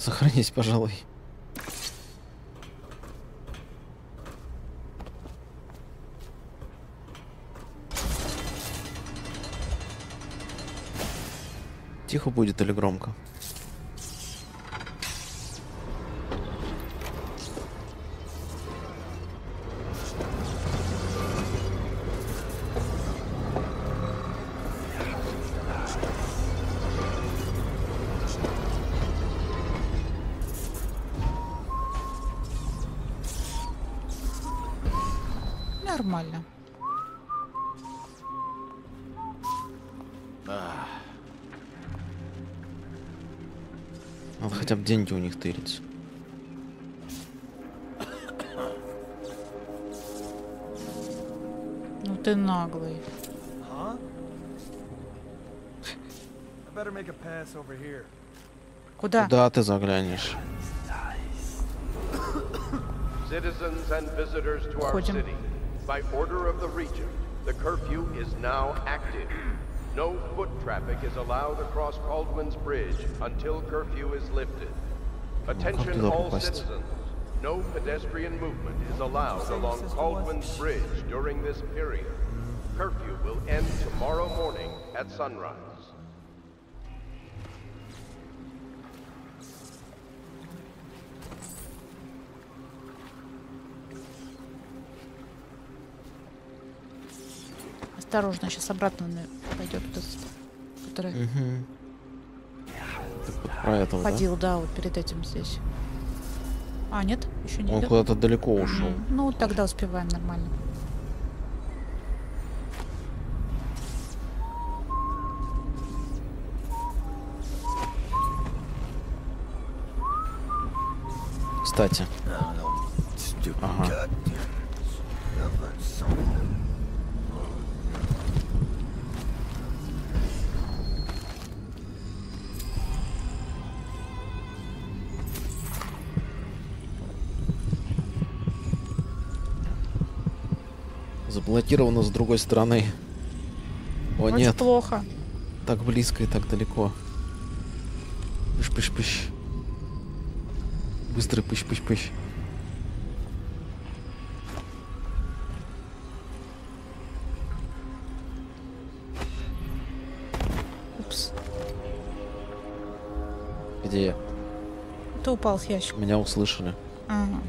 Сохранись, пожалуй. Тихо будет или громко? Нормально. Надо хотя бы деньги у них тырить. Ну ты наглый. Huh? I better make a pass over here. Куда? Куда ты заглянешь? Citizens and visitors to our Ходим. city. By order of the regent, the curfew is now active. No foot traffic is allowed across Caldwell's Bridge until curfew is lifted. Attention туда all попасть? citizens. No pedestrian movement is allowed along Caldwell's Bridge during this period. Curfew will end tomorrow morning at sunrise. Осторожно, сейчас обратно пойдет этот, который Угу. Так вот про этого, да? ходил, да, вот перед этим здесь. А, нет? Еще не Он идет? куда-то далеко ушел. Ну, тогда успеваем нормально. Кстати. Ага. Заблокировано с другой стороны. О, Вот нет. плохо. Так близко и так далеко. Пыш-пыш-пыш. Быстрый пыш-пыш-пыш. Упс. Где я? Ты упал с ящика. Меня услышали. Ага.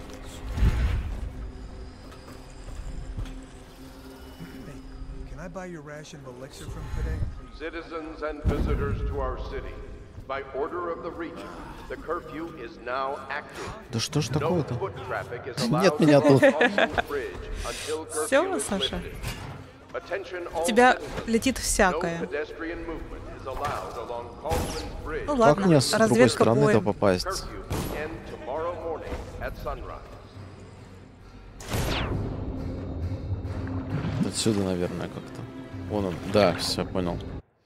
Can I buy your ration of elixir from today? Citizens and visitors to our city. By order of the regent, the curfew is now active. Да что ж No такое-то? foot traffic is Нет allowed меня across тут. Caldwell's Bridge until Всё, curfew is Саша? lifted. Attention У all тебя citizens. летит No всякое. pedestrian movement is allowed along Caldwell's Bridge. Ну Как ладно, мне с другой разведка стороны-то боем. попасть? Curfew will end tomorrow morning at sunrise. Отсюда, наверное, как-то. Вон он. Да, все, понял.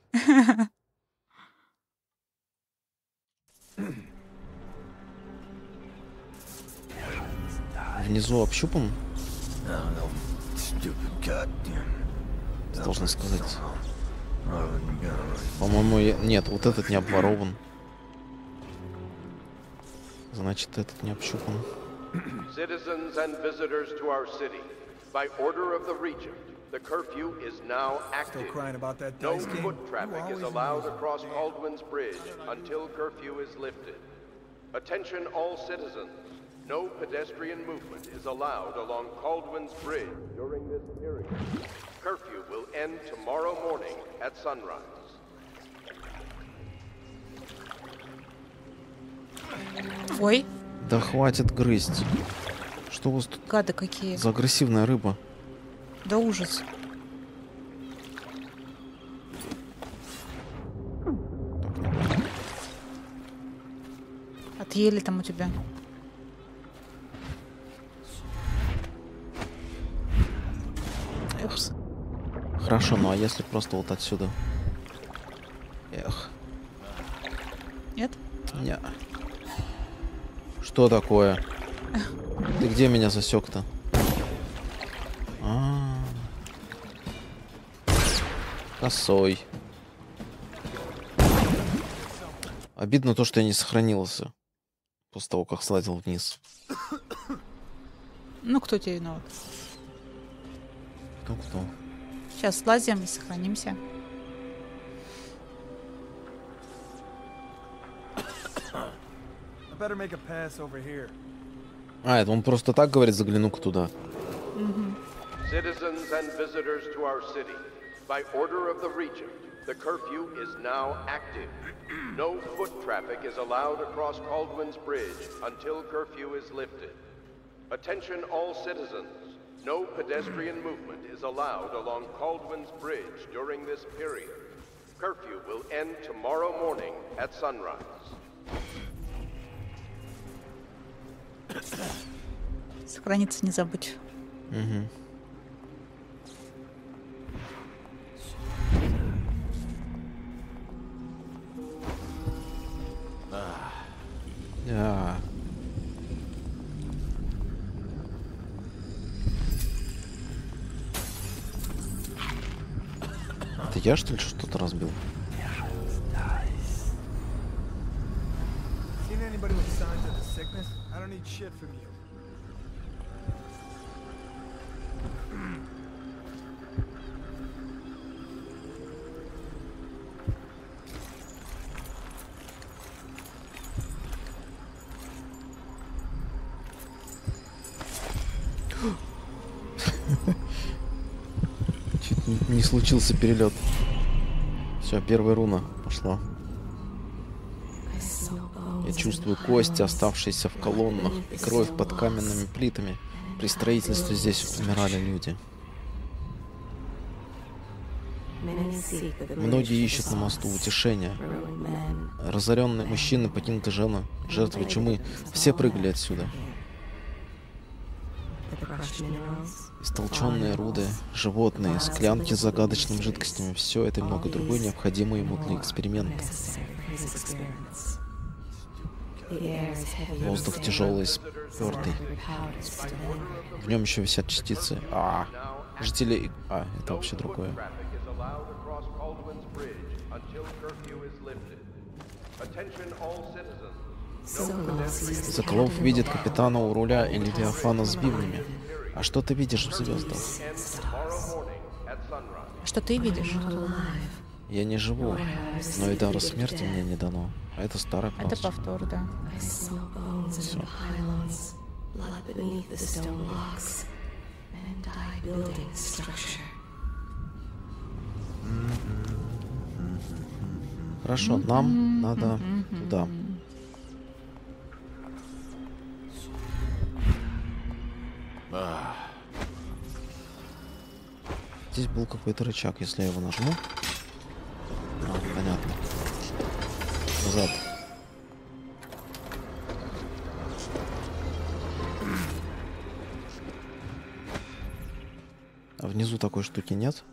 Внизу общупан, должен сказать. По-моему, нет, вот этот не обворован. Значит, этот не общупан. Citizens and visitors to our city, by order of the regent, the curfew is now Still active. crying about that No dice game? foot You traffic is always allowed lose. across Caldwell's Bridge until curfew is lifted. Attention all citizens. No pedestrian movement is allowed along Caldwell's Bridge during this period. Curfew will end tomorrow morning at sunrise. Ой, Да хватит грызть. Что у вас тут гады какие. за агрессивная рыба? Да ужас. Отъели там у тебя. Упс. Хорошо, ну а если просто вот отсюда? Эх, Нет? не. Что такое? Ты где меня засек-то? Косой. Обидно то, что я не сохранился. После того, как слазил вниз. Ну, кто тебе виноват? Кто? Сейчас слазим и сохранимся. I better make a pass over here. А, это он просто так говорит, загляну-ка туда. Citizens and visitors to our city, by order of the Regent, the curfew is now active. No foot traffic is allowed across Caldwin's Bridge until curfew is lifted. Attention all citizens. No pedestrian movement is allowed along Caldwin's Bridge during this period. Curfew will end tomorrow morning at sunrise. Сохраниться не забудь. Угу. Да. Это я, что ли, что-то разбил? Seen anybody with signs of the sickness? I don't need shit from you. Чуть не случился перелет. Все, первая руна пошла. Я чувствую кости, оставшиеся в колоннах, и кровь под каменными плитами. При строительстве здесь умирали люди. Многие ищут на мосту утешения. Разоренные мужчины, покинутые жены, жертвы чумы. Все прыгали отсюда. Истолченные руды, животные, склянки с загадочными жидкостями. Все это и много другое необходимо ему для эксперимента. Воздух тяжелый, спёртый. В нем еще висят частицы. Жители... это вообще другое. Соколов видит капитана у руля и Левиафана с бивнями. А что ты видишь в звездах? Что ты видишь? Я не живу, но и дара смерти мне не дано. А это старая Это фраза. повтор, да. Всё. Хорошо, нам надо туда. Здесь был какой-то рычаг, если я его нажму. Понятно. Назад. А внизу такой штуки нет?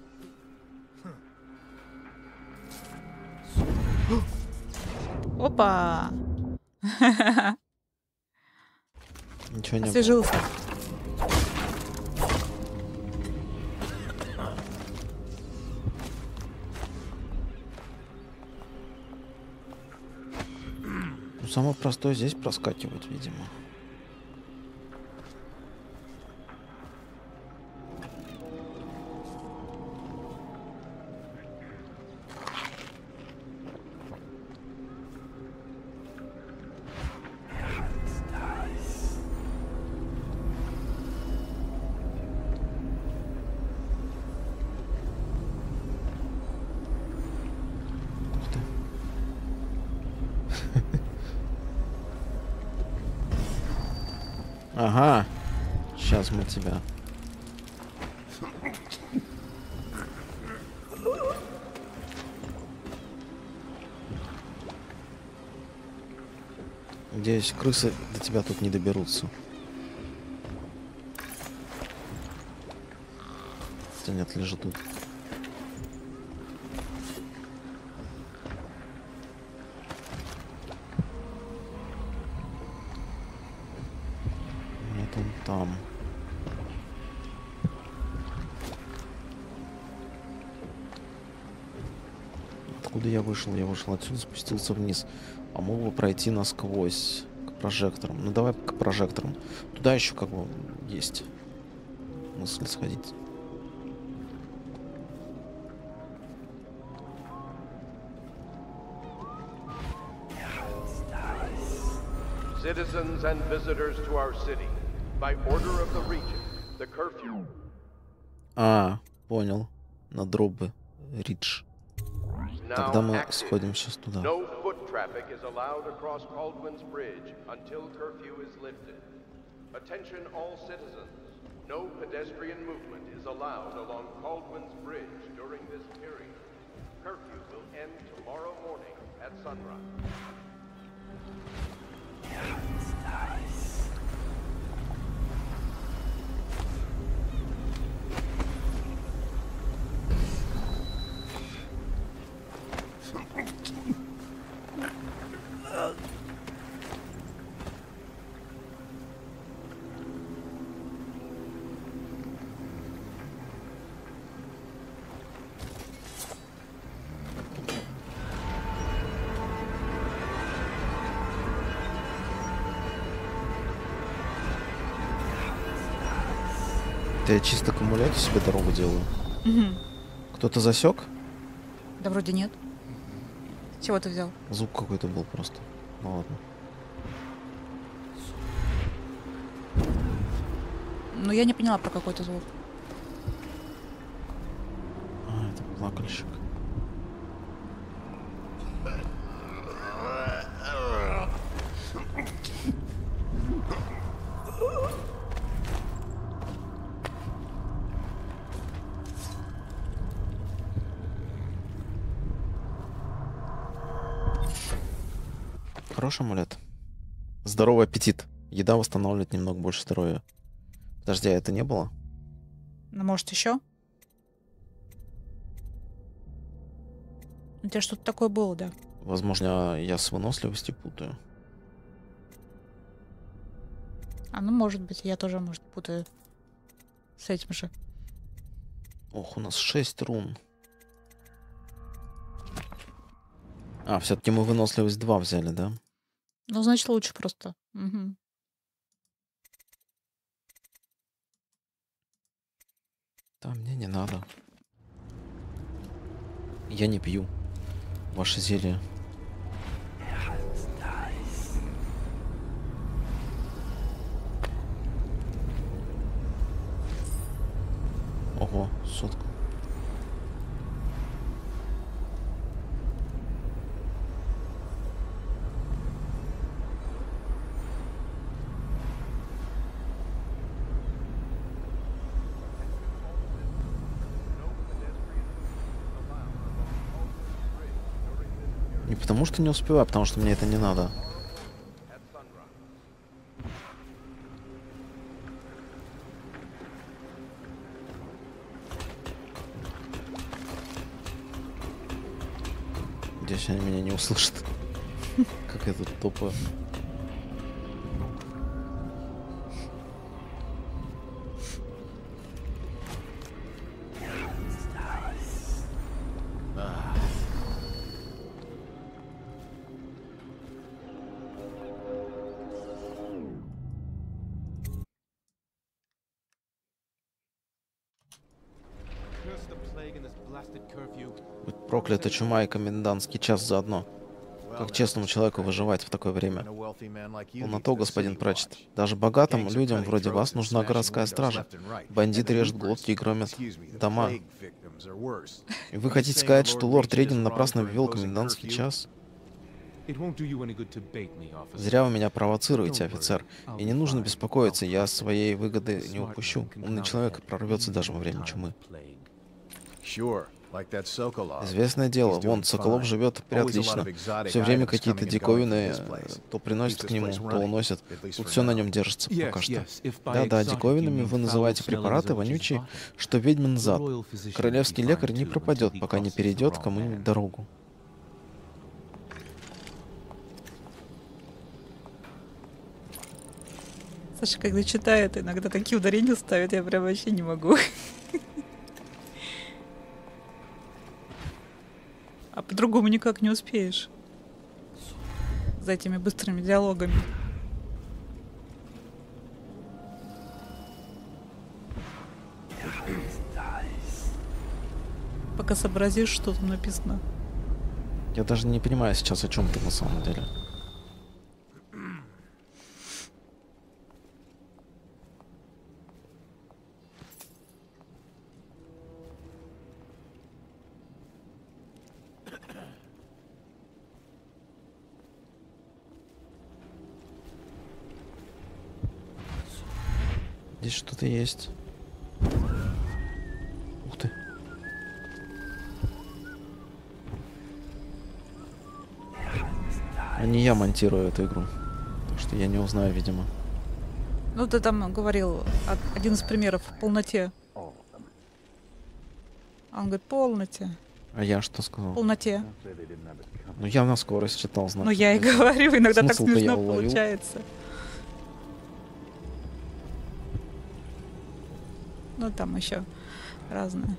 Опа! Ничего не было. Освежился. Ну, самое простое здесь проскакивать, видимо. Ух ты. Ага. Сейчас мы тебя. Надеюсь, крысы до тебя тут не доберутся. Хотя нет, лежит тут. Нет, он там. Откуда я вышел? Я вышел отсюда, спустился вниз. А мог бы пройти насквозь. прожектором. Ну давай к прожекторам. Туда еще как бы есть мысль сходить. Citizens and visitors to our city, by order of the region, the curfew. А, понял. На дробы. Ридж. Тогда мы сходим сейчас туда. No foot traffic is allowed across Caldwin's Bridge until curfew is lifted. Attention all citizens. No pedestrian movement is allowed along Caldwin's Bridge during this period. Curfew will end tomorrow morning at sunrise. Это я чисто к амулету себе дорогу делаю. Кто-то засек? Да вроде нет. Чего ты взял? Звук какой-то был просто. Ну ладно. Ну я не поняла про какой-то звук. А, это плакальщик. Хороший амулет. Здоровый аппетит. Еда восстанавливает немного больше здоровья. Подожди, а это не было? Ну может еще? У тебя что-то такое было, да? Возможно, я с выносливостью путаю. А ну может быть, я тоже, может, путаю с этим же. Ох, у нас 6 рун. А, все-таки мы выносливость 2 взяли, да? Ну, значит, лучше просто. Угу. Да, мне не надо. Я не пью ваше зелье. Ого, сотка. Не потому что не успеваю, а потому что мне это не надо. Надеюсь, они меня не услышат. Как это тупо. Будь проклята чума и комендантский час заодно. Как честному человеку выживать в такое время? На то, господин Пратчетт. Даже богатым людям вроде вас нужна городская стража. Бандиты режут глотки и громят дома. И вы хотите сказать, что лорд Рейден напрасно ввел комендантский час? Зря вы меня провоцируете, офицер. И не нужно беспокоиться, я своей выгоды не упущу. Умный человек прорвется даже во время чумы. Известное дело, вон, Соколов живет отлично. Все время какие-то диковины то приносят к нему, то уносят. Тут все на нем держится пока что. Да-да, диковинами вы называете препараты вонючие, что ведьмин зад. Королевский лекарь не пропадет, пока не перейдет кому-нибудь дорогу. Саша, когда читает, иногда такие ударения ставит, я прям вообще не могу. А по-другому никак не успеешь. За этими быстрыми диалогами. только сообразишь, что там написано. Я даже не понимаю сейчас, о чем ты на самом деле. Здесь что-то есть. Ух ты. А не я монтирую эту игру. Так что я не узнаю, видимо. Ну, ты там говорил один из примеров в полноте. А он говорит, полноте. А я что сказал? В полноте. Ну я на скорость читал знак. Ну, я и говорю, иногда так Смысл-то я смешно уловил. получается. Ну, там еще разное.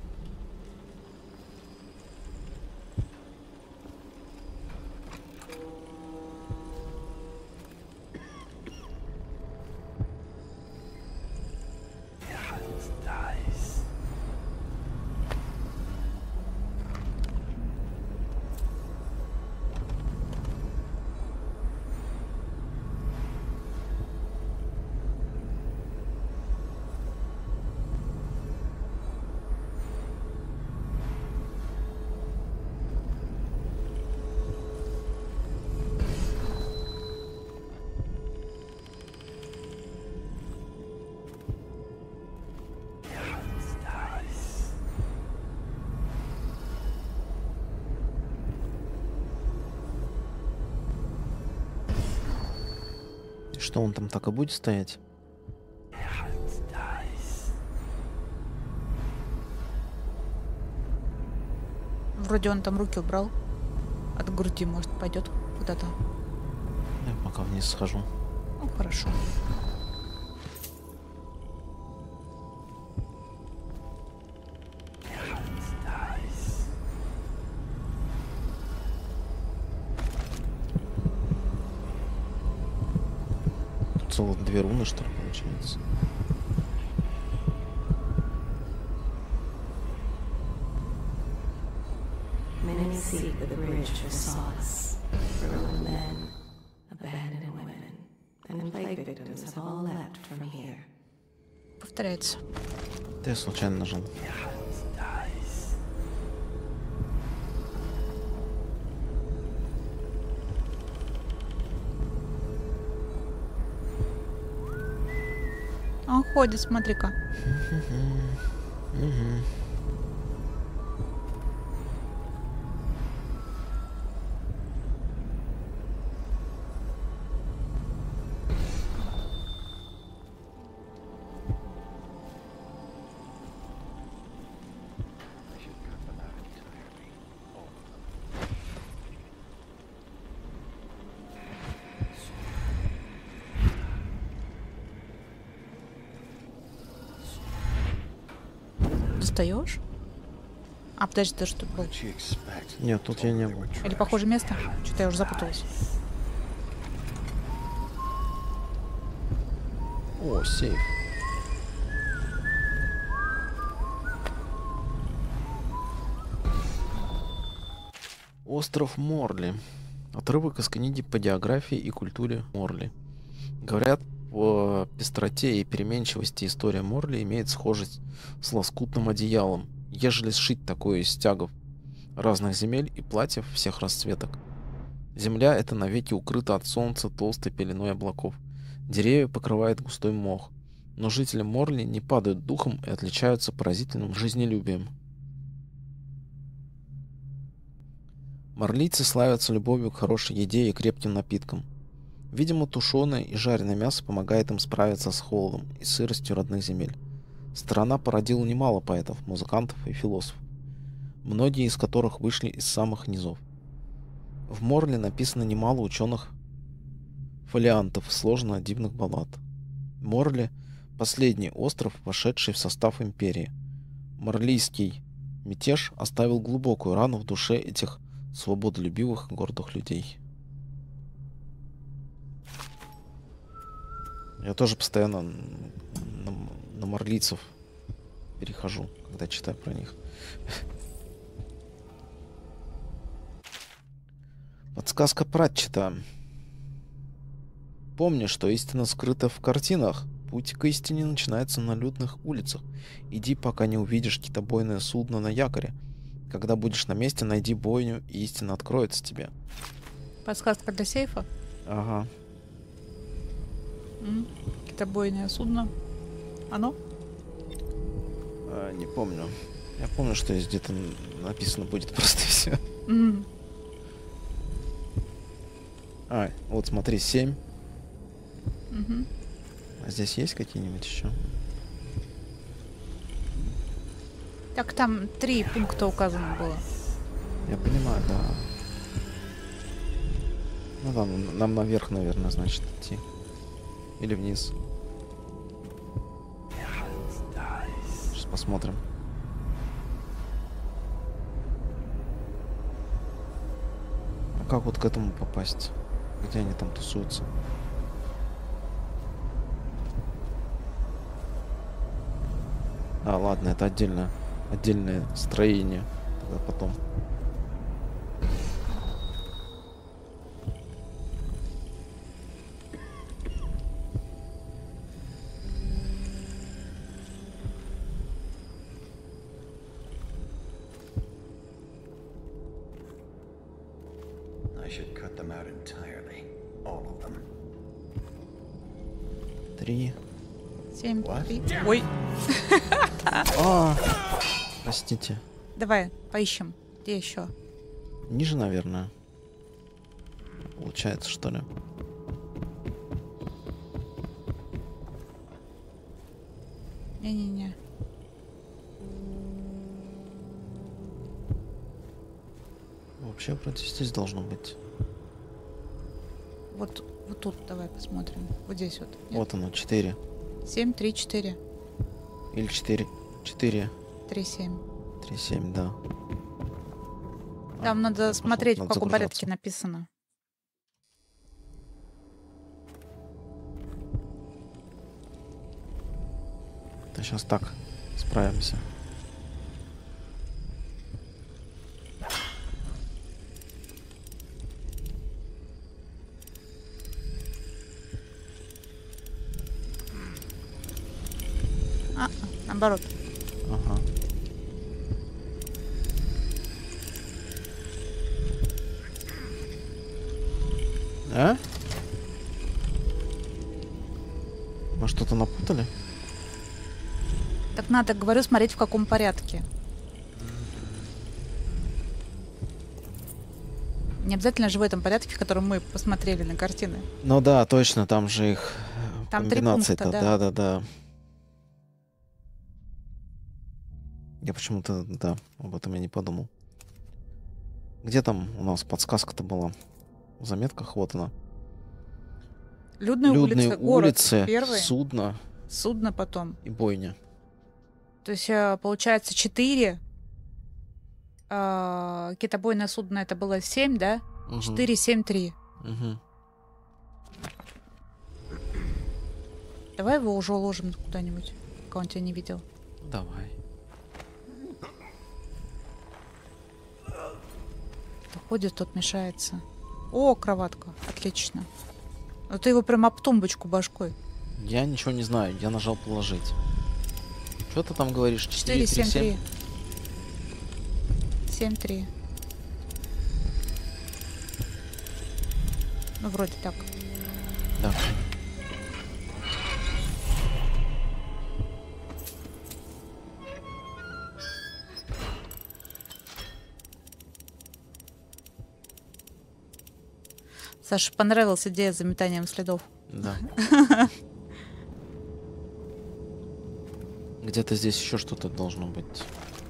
Что он там так и будет стоять? Вроде он там руки убрал. От груди, может, пойдет куда-то. Я пока вниз схожу. Ну, хорошо. Тут целых 2 руны, что ли, получается? Many seek the bridge for solace. Ruined men, abandoned women, and plague victims have all left from here. Повторяется. Да я случайно нажал. Он ходит, смотри-ка. Достаешь? А, подожди, ты что был? Нет, тут я не был. Или похожее место? Что-то я уже запуталась. О, сейф. Остров Морли. Отрывок из книги по географии и культуре Морли. Говорят, по пестроте и переменчивости история Морли имеет схожесть с лоскутным одеялом, ежели сшить такое из стягов разных земель и платьев всех расцветок. Земля эта навеки укрыта от солнца толстой пеленой облаков. Деревья покрывает густой мох. Но жители Морли не падают духом и отличаются поразительным жизнелюбием. Морлийцы славятся любовью к хорошей еде и крепким напиткам. Видимо, тушеное и жареное мясо помогает им справиться с холодом и сыростью родных земель. Страна породила немало поэтов, музыкантов и философов, многие из которых вышли из самых низов. В Морли написано немало ученых фолиантов сложно-дивных баллад. Морли – последний остров, вошедший в состав империи. Морлийский мятеж оставил глубокую рану в душе этих свободолюбивых гордых людей. Я тоже постоянно на морлийцев перехожу, когда читаю про них. Подсказка Пратчета. Помни, что истина скрыта в картинах. Путь к истине начинается на людных улицах. Иди, пока не увидишь китобойное судно на якоре. Когда будешь на месте, найди бойню, и истина откроется тебе. Подсказка для сейфа. Ага. Китобойное судно. Оно? Не помню. Я помню, что здесь где-то написано будет просто все. Вот смотри, 7. А здесь есть какие-нибудь еще? Так там 3 пункта указано было. Я понимаю, да. Ну да, нам наверх, наверное, значит, идти. Или вниз. Сейчас посмотрим. А как вот к этому попасть? Где они там тусуются? Ладно, это отдельное строение. Тогда потом. I should cut them out entirely. All of them. 3. 7, 3. Ой. Простите. Давай, поищем. Где еще? Ниже, наверное. Получается, что ли? Не-не-не. Вообще, вроде здесь должно быть. Вот тут давай посмотрим. Вот здесь вот. Нет? Вот оно, 4. 7, 3, 4. Или 4. 4. 3, 7. 3, 7, да. Там надо смотреть, в надо каком загружаться. порядке написано. Да сейчас так справимся. Наоборот. Ага. А? Мы что-то напутали? Так надо, говорю, смотреть, в каком порядке. Не обязательно же в этом порядке, в котором мы посмотрели на картины. Ну да, точно, там же их Там 3 комбинации-то. пункта, да. Да. Я почему-то, да, об этом я не подумал. Где там у нас подсказка-то была? В заметках, вот она. Людные улицы, город первый, судно судно потом. и бойня. То есть, получается, 4. Китобойное судно это было 7, да? 4, 7, 3. Угу. Давай его уже уложим куда-нибудь, пока он тебя не видел. Давай. Кто ходит, тот мешается. О, кроватка. Отлично. Ну ты его прям об тумбочку башкой. Я ничего не знаю, я нажал положить. Что ты там говоришь? 4, 7, 3. 7, 3. Ну, вроде так. Да. Саше понравилась идея с заметанием следов. Да. Где-то здесь еще что-то должно быть.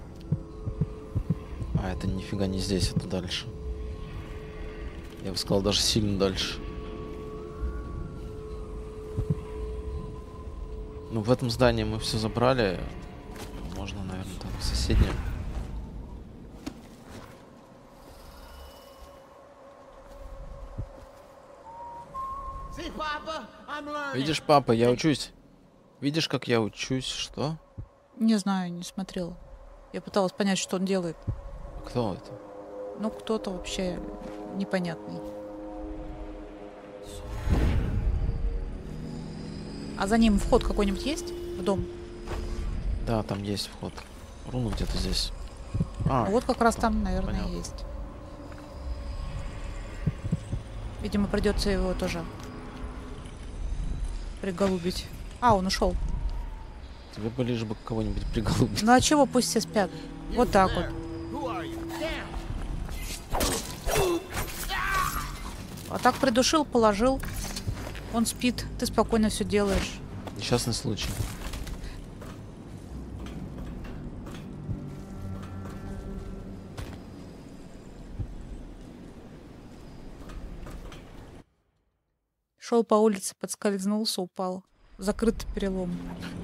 А, это нифига не здесь, это дальше. Я бы сказал, даже сильно дальше. Ну, в этом здании мы все забрали. Можно, наверное, там в соседнем. Видишь, папа, я учусь. Видишь, как я учусь? Что? Не знаю, не смотрела. Я пыталась понять, что он делает. Кто это? Ну, кто-то вообще непонятный. А за ним вход какой-нибудь есть в дом? Да, там есть вход. Руна где-то здесь. Ну вот как раз там, наверное, понятно. есть. Видимо, придется его тоже приголубить. А, он ушел. Тебе бы лишь бы кого-нибудь приголубить. Ну а чего, пусть все спят. Вот так вот. А так придушил, положил. Он спит, ты спокойно все делаешь. Несчастный случай. Шел по улице, подскользнулся, упал. Закрытый перелом.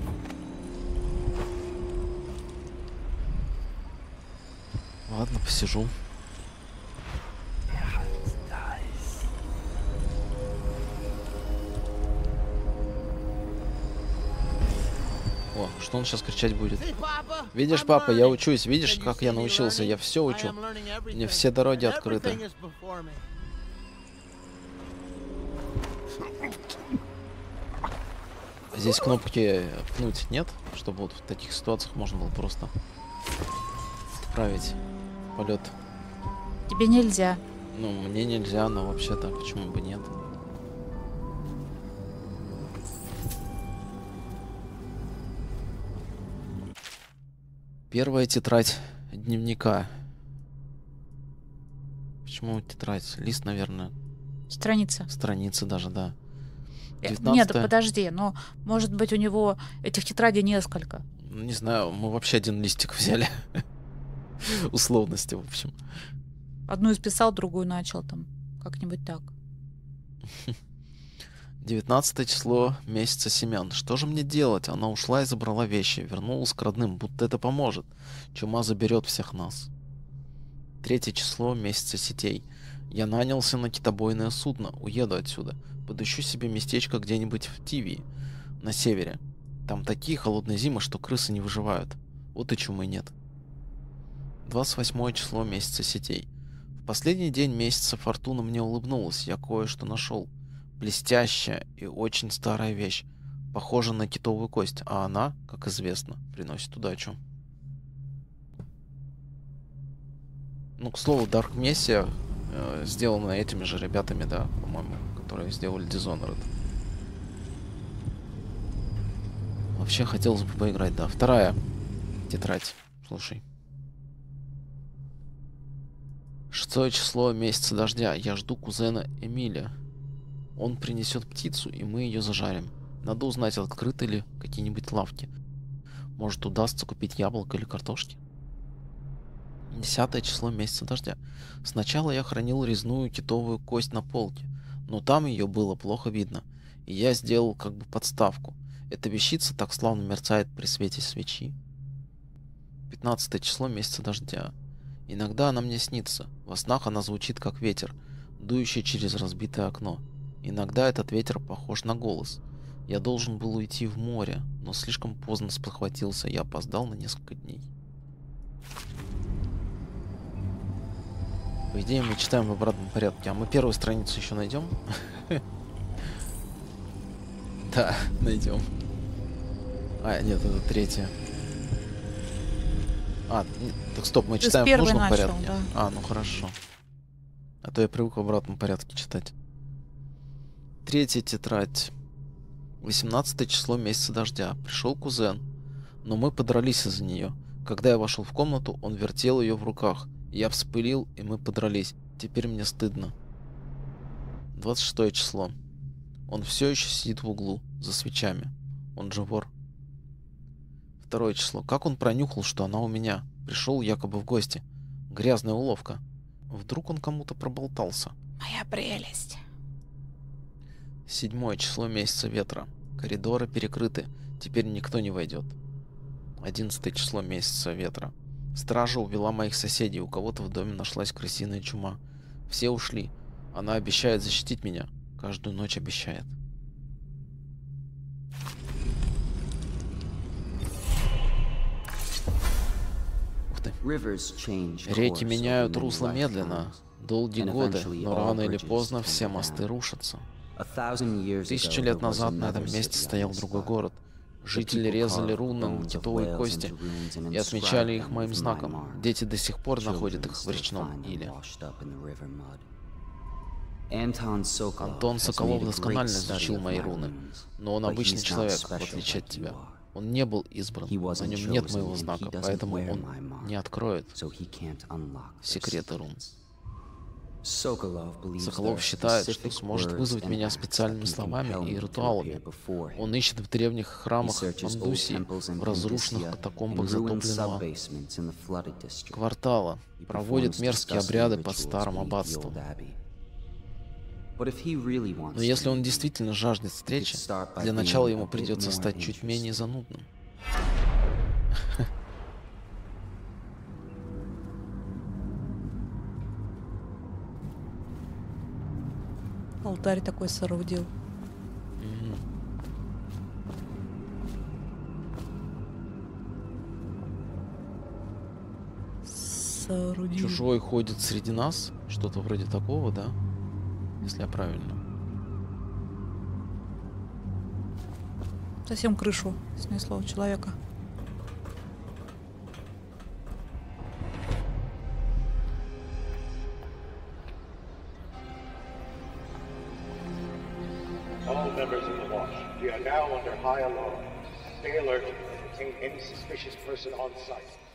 Ладно, посижу. О, что он сейчас кричать будет? Видишь, папа, я учусь. Видишь, как я научился? Я все учу. Мне все дороги открыты. Здесь кнопки пнуть нет, чтобы вот в таких ситуациях можно было просто отправить полет. Тебе нельзя. Ну, мне нельзя, но вообще-то почему бы нет? Первая тетрадь дневника. Почему тетрадь? Лист, наверное. Страница. Страницы даже, да. Нет, 19-я. подожди, но может быть у него этих тетрадей несколько. Ну, не знаю, мы вообще один листик взяли. Условности, в общем. Одну исписал, другую начал там. Как-нибудь так. 19 число месяца Семян. Что же мне делать? Она ушла и забрала вещи. Вернулась к родным, будто это поможет. Чума заберет всех нас. 3 число месяца Сетей. Я нанялся на китобойное судно. Уеду отсюда. Подыщу себе местечко где-нибудь в Тивии, на севере. Там такие холодные зимы, что крысы не выживают. Вот и чумы нет. 28 число месяца Сетей. В последний день месяца Фортуна мне улыбнулась. Я кое-что нашел. Блестящая и очень старая вещь. Похожа на китовую кость, а она, как известно, приносит удачу. Ну, к слову, Dark Messiah сделана этими же ребятами, да, по-моему, которые сделали Dishonored. Вообще хотелось бы поиграть, да. Вторая тетрадь. Слушай. 6 число месяца дождя. Я жду кузена Эмиля. Он принесет птицу, и мы ее зажарим. Надо узнать, открыты ли какие-нибудь лавки. Может, удастся купить яблоко или картошки. 10 число месяца дождя. Сначала я хранил резную китовую кость на полке, но там ее было плохо видно, и я сделал как бы подставку. Эта вещица так славно мерцает при свете свечи. 15 число месяца дождя. Иногда она мне снится. Во снах она звучит как ветер, дующий через разбитое окно. Иногда этот ветер похож на голос. Я должен был уйти в море, но слишком поздно спохватился, я опоздал на несколько дней. По идее, мы читаем в обратном порядке. А мы первую страницу еще найдем? Да, найдем. А, нет, это третья. А, так стоп, мы читаем в нужном порядке. Да. А, ну хорошо. А то я привык в обратном порядке читать. 3-я тетрадь. 18 число месяца дождя. Пришел кузен, но мы подрались из-за нее. Когда я вошел в комнату, он вертел ее в руках. Я вспылил, и мы подрались. Теперь мне стыдно. 26 число. Он все еще сидит в углу, за свечами. Он же вор. 2 число. Как он пронюхал, что она у меня? Пришел якобы в гости. Грязная уловка. Вдруг он кому-то проболтался. Моя прелесть. 7 число месяца ветра. Коридоры перекрыты. Теперь никто не войдет. 11 число месяца ветра. Стража увела моих соседей. У кого-то в доме нашлась крысиная чума. Все ушли. Она обещает защитить меня. Каждую ночь обещает. Ух ты. Реки меняют русло медленно. Долгие годы, но рано или поздно все мосты рушатся. 1000 лет назад на этом месте стоял другой город. Жители резали руны на китовые кости и отмечали их моим знаком. Дети до сих пор находят их в речном иле. Антон Соколов досконально изучил мои руны, но он обычный человек, в отличие от тебя. Он не был избран, на нем нет моего знака, поэтому он не откроет секреты рун. Соколов считает, что сможет вызвать меня специальными словами и ритуалами. Он ищет в древних храмах Мандусии, в разрушенных катакомбах затопленного квартала, проводит мерзкие обряды под старым аббатством. Но если он действительно жаждет встречи, для начала ему придется стать чуть менее занудным. Алтарь такой соорудил. Соорудил. Чужой ходит среди нас? Что-то вроде такого, да? Если я правильно. Совсем крышу снесло у человека. All members of the Watch, we are now under high alarm. Stay alert and detain any suspicious person on site.